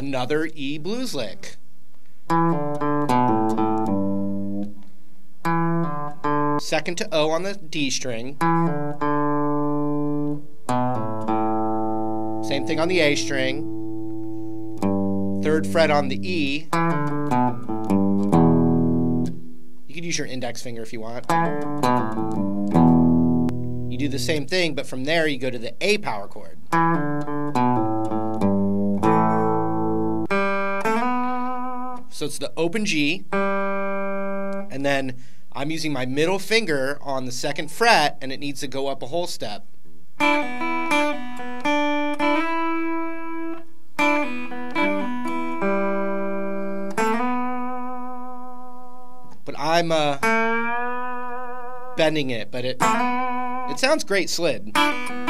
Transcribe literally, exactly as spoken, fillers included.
another E blues lick. Second to O on the D string. Same thing on the A string. Third fret on the E. You could use your index finger if you want. You do the same thing, but from there you go to the A power chord. So it's the open G, and then I'm using my middle finger on the second fret, and it needs to go up a whole step. But I'm uh, bending it, but it it sounds great slid.